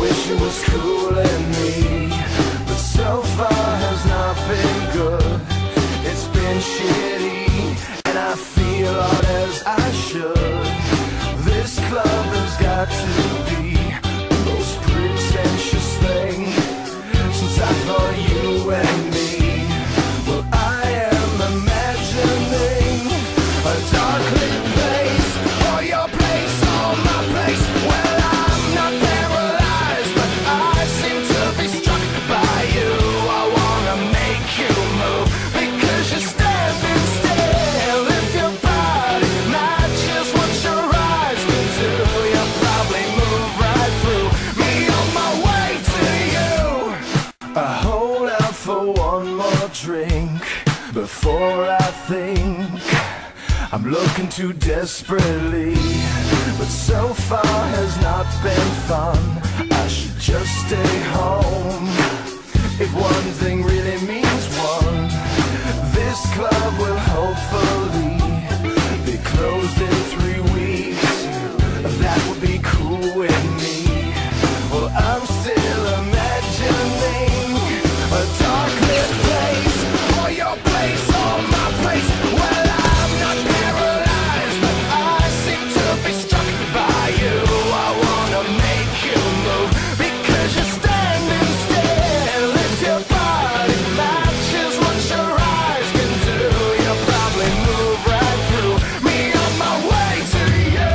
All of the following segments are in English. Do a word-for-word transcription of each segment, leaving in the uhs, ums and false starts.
wish it was cooling me, but so far has not been good. It's been shitty, and I feel odd as I should. This club has got to be the most pretentious thing since I thought you and me. Well, I am imagining a dark lit place, or your place, or my place. Well, I'm not paralyzed, but I seem to be struck by you. I wanna make you move because you're standing still. If your body matches what your eyes can do, you'll probably move right through me on my way to you. I hold out for one more drink before I think I'm looking too desperately, but so far has not been fun. I should just stay home. If one thing really means one, this club will hopefully be closed in three weeks. That would be cool with me. Well, I'm still imagining a dark lit place, or your place, or my place. Well, I'm not paralyzed, but I seem to be struck by you. I wanna make you move because you're standing still. If your body matches what your eyes can do, you'll probably move right through me on my way to you.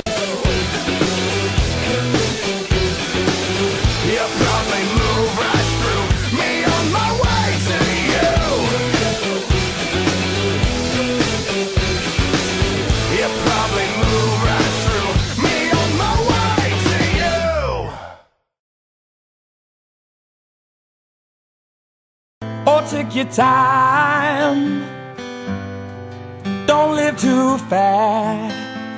You'll probably move right through me on my way to you. You'll probably move right through me on my way to you. Oh, take your time, don't live too fast.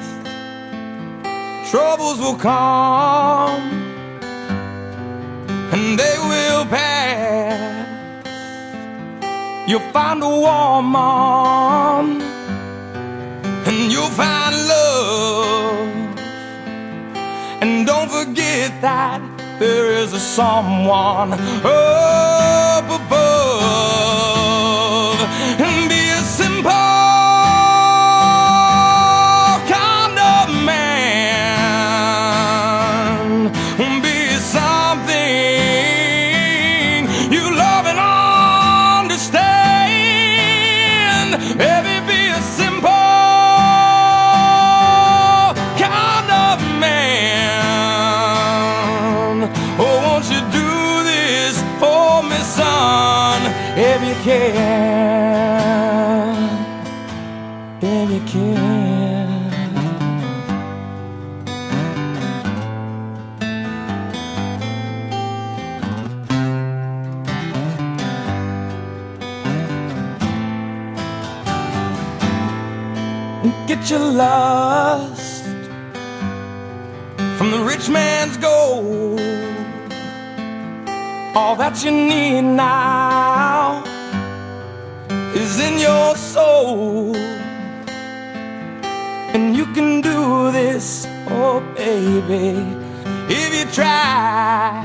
Troubles will come and they will pass. You'll find a woman and you'll find love. And don't forget that there is a someone up above. And be a simple kind of man. Be something you love and understand. Baby, be a simple kind of man. Oh, won't you do this for me, son? If you can, if you can. Get your lust from the rich man's gold. All that you need now is in your soul. And you can do this, oh baby, if you try.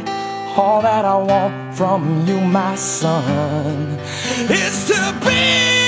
All that I want from you, my son, is to be